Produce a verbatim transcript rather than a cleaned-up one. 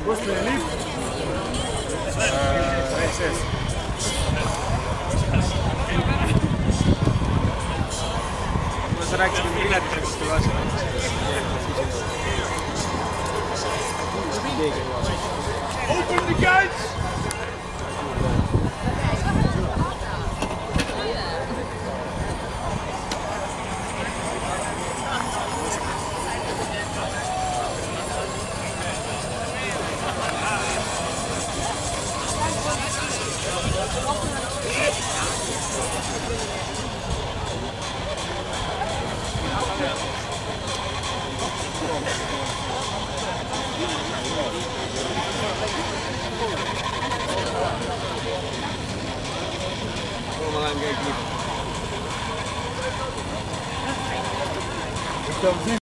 Kust tuli lipp? Reis sees. Sa rääkisid piletitest või asja? Open the gates! Estamos em